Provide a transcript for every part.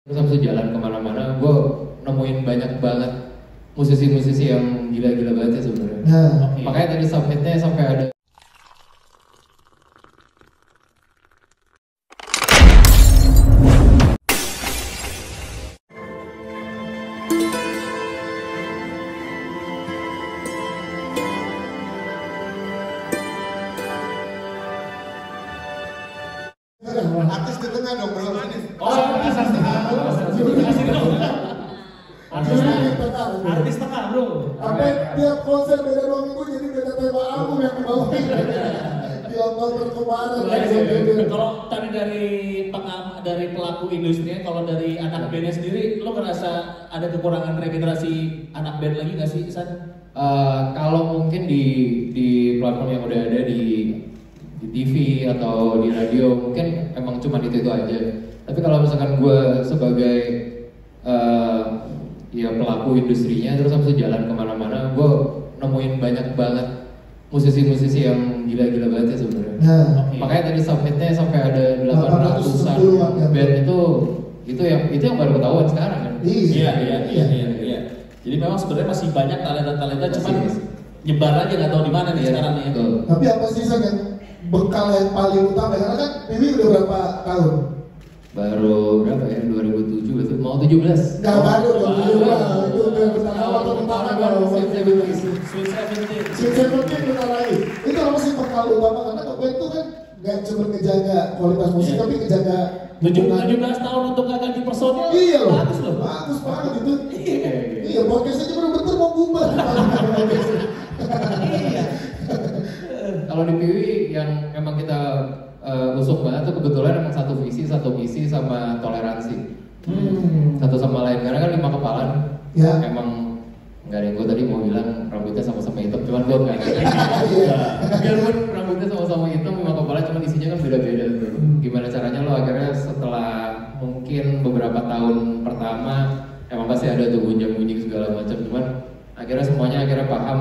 Terus habis itu jalan kemana-mana, gue nemuin banyak banget musisi-musisi yang gila-gila banget sih sebenarnya. Nah, Makanya tadi submitnya sampai ada. artis di tengah dong bro ini. Artis tengah bro. Sampai tiap konser beda 2 minggu jadi beda tema album yang dibawain. Tiap konser kemarin. Kalau tadi dari pelaku industrinya, kalau dari anak bandnya sendiri, lo ngerasa ada kekurangan regenerasi anak band lagi nggak sih, San? Kalau mungkin di platform yang udah ada di TV atau di radio mungkin emang cuma itu aja. Tapi kalau misalkan gue sebagai ya pelaku industrinya, terus habis itu jalan kemana-mana, gue nemuin banyak banget musisi-musisi yang gila-gila banget sih sebenarnya. Nah, Makanya tadi submitnya sampai ada 800-an 860-an ya. band itu yang baru ketahuan sekarang kan. Iya. Jadi memang sebenarnya masih banyak talenta-talenta, cuman nyebar aja nggak tahu di mana nih sekarang nih. Betul. tapi apa sih San yang bekal yang paling utama? Karena kan Piwi udah berapa tahun? Baru berapa ya? 2007 itu mau 17. Gak baru dong, itu udah pertama waktu pertama kalau Sweet Seventeen. Sweet Seventeen bentar lagi. Itu apa sih bekal utama? Karena band itu kan gak cuma ngejaga kualitas musik, tapi ngejaga 17 tahun untuk gak ganti personil. Iya loh, Bagus loh. bagus banget itu. Iya. Iya, podcast aja bener-bener mau bubar. Iya. Kalau di Piwi yang emang kita usung banget tuh kebetulan emang satu visi, satu misi sama toleransi. Satu sama lain, karena kan 5 kepala nih. Ya. Emang nggak ada yang gue tadi mau bilang rambutnya sama-sama hitam, cuman gue nggak. Iya. Biarpun rambutnya sama-sama hitam, 5 kepala, cuman isinya kan beda-beda tuh. Gimana caranya lo akhirnya setelah mungkin beberapa tahun pertama emang pasti ada tuh gunjang-gunjing segala macam, cuman akhirnya semuanya paham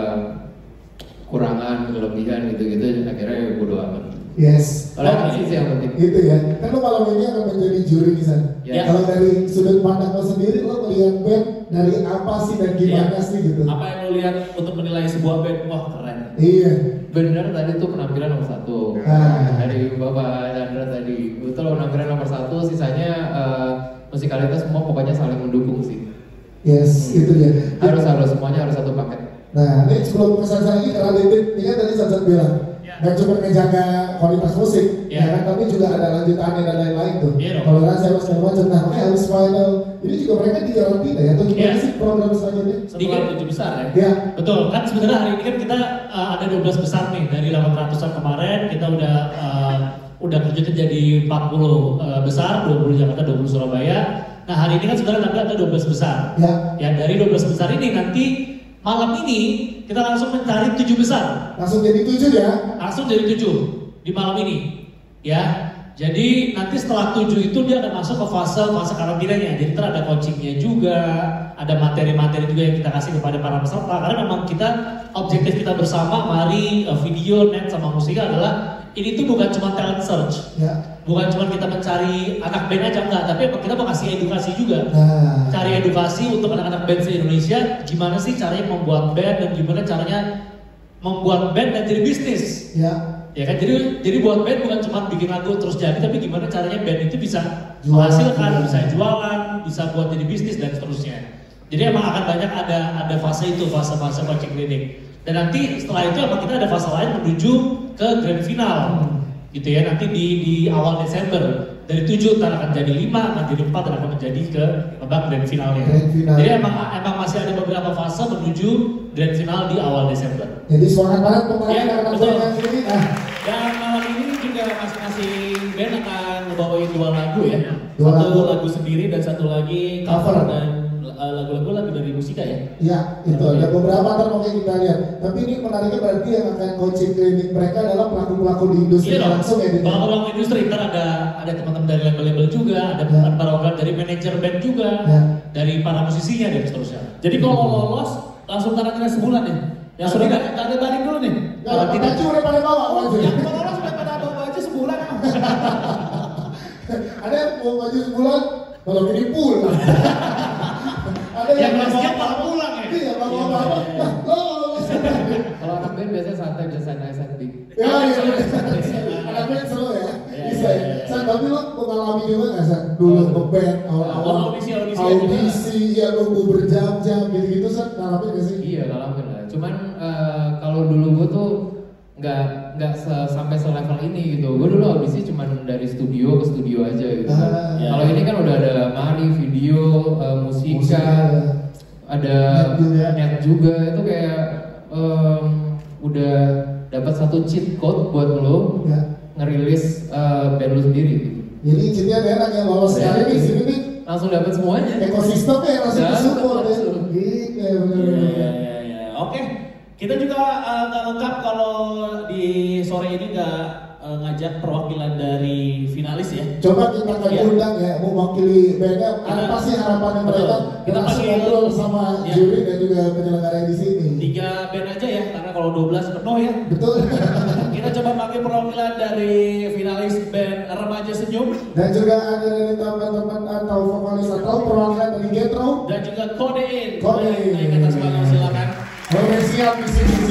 kurangan, kelebihan gitu-gitu, akhirnya bodo amat. Yes. Toleransi sih yang penting. Gitu ya. Kan lo malam ini akan menjadi juri di sana. Ya. Kalau dari sudut pandang lo sendiri, lo melihat band dari apa sih dan gimana sih gitu? Apa yang lo lihat untuk menilai sebuah band? Wah keren. Iya. Bener tadi tuh penampilan nomor 1 dari Bapak Chandra tadi. Betul penampilan nomor 1, sisanya musikalitas semua pokoknya saling mendukung sih. Yes, itu ya. Harus semuanya harus satu paket. Nah, ini sebelum kesan lagi karena ini kan tadi Sansan bilang, nggak cuma menjaga kualitas musik, ya kan, tapi juga ada lanjutannya dan lain-lain tuh. Toleransi harus segala macam. Nah, makanya harus final. Ini juga mereka di karantina ya, atau gimana sih program selanjutnya? Setelah 7 besar ya? Iya. Betul, kan sebenarnya hari ini kan kita ada 12 besar nih, dari 800-an kemarin kita udah kerja jadi 40 besar, 20 Jakarta, 20 Surabaya. Nah hari ini kan sebenarnya ada 12 besar. Ya. Ya dari 12 besar ini nanti malam ini kita langsung mencari 7 besar. Langsung jadi 7 ya? Langsung jadi 7 di malam ini. Ya. Jadi nanti setelah 7 itu dia akan masuk ke fase karantinanya. Jadi ntar ada coachingnya juga, ada materi-materi juga yang kita kasih kepada para peserta. Karena memang kita objektif kita bersama, mari video, net sama musika adalah ini tuh bukan cuma talent search. Ya. Bukan cuma kita mencari anak band aja enggak, tapi kita mau kasih edukasi juga. Nah. Cari edukasi untuk anak-anak band se-Indonesia, gimana sih caranya membuat band dan gimana caranya membuat band dan jadi bisnis. Ya. Ya kan, jadi buat band bukan cuma bikin lagu terus jadi, tapi gimana caranya band itu bisa Jualan, menghasilkan, ya. bisa jualan, bisa buat jadi bisnis dan seterusnya. Jadi emang akan banyak ada fase itu, fase coaching clinic. Dan nanti setelah itu emang kita ada fase lain menuju ke grand final. Gitu ya, nanti di awal Desember. Dari 7 ntar akan jadi 5, akan jadi 4 dan akan menjadi ke babak grand finalnya. Grand final. Jadi emang masih ada beberapa fase menuju grand final di awal Desember. Jadi semangat banget pokoknya Ya, karena betul. yang ini. Nah, Dan malam ini juga masing-masing band akan ngebawain 2 lagu ya. Dua Satu lagu. lagu sendiri dan satu lagi Cover. cover dan lagu dari musika ya. ya itu ada beberapa ntar mungkin kita lihat. Tapi ini menariknya berarti yang akan coaching klinik mereka adalah pelaku-pelaku di industri Iya dong. langsung ya. Dit? Kalau industri ntar ada teman-teman dari label-label juga, ada Ya. para orang dari manajer band juga, Ya. dari para musisinya dan seterusnya. Jadi kalau lolos langsung karantina sebulan nih. Yang sudah ada banding dulu nih. Nggak, baju udah pada bawa baju. Yang lolos sudah pada bawa aja sebulan. Ada yang mau baju sebulan Kalau ini pulang. Ada yang nggak siap malah pulang ya. Iya, bawa-bawa. Kalau anak band biasanya santai, biasa naik setting. Ya, anak band seru ya. Bisa ya. San, tapi lo mengalami juga nggak San? Dulu ngeband awal-awal audisi ya nunggu berjam-jam gitu-gitu San, ngalamin nggak sih? Iya, ngalamin lah. Cuman kalau dulu gue tuh nggak sampai selevel ini gitu. Gue dulu audisi cuman dari studio ke studio aja gitu kan. Kalau ini kan udah ada mari video, musika, ada net juga. Itu kayak udah dapat satu cheat code buat lo ngerilis band lo sendiri gitu. Jadi cheatnya enak ya, lolos sekali di sini nih langsung dapat semuanya. Ekosistemnya langsung disupport ya. Gitu ya benar. Oke, kita juga nggak lengkap kalau di sore ini nggak ngajak perwakilan dari finalis ya. Coba kita undang ya, mewakili bandnya. Apa sih harapannya mereka? Kita langsung ngobrol sama juri dan juga penyelenggara di sini. 3 band aja ya, karena kalau 12 penuh ya. Betul. Kita coba panggil perwakilan dari finalis band Remaja Senyum. Dan juga ada dari teman-teman atau vokalis atau perwakilan dari Getro. Dan juga Kodein. Kodein. Naik ke atas panggung silakan. Oke, siap di sini.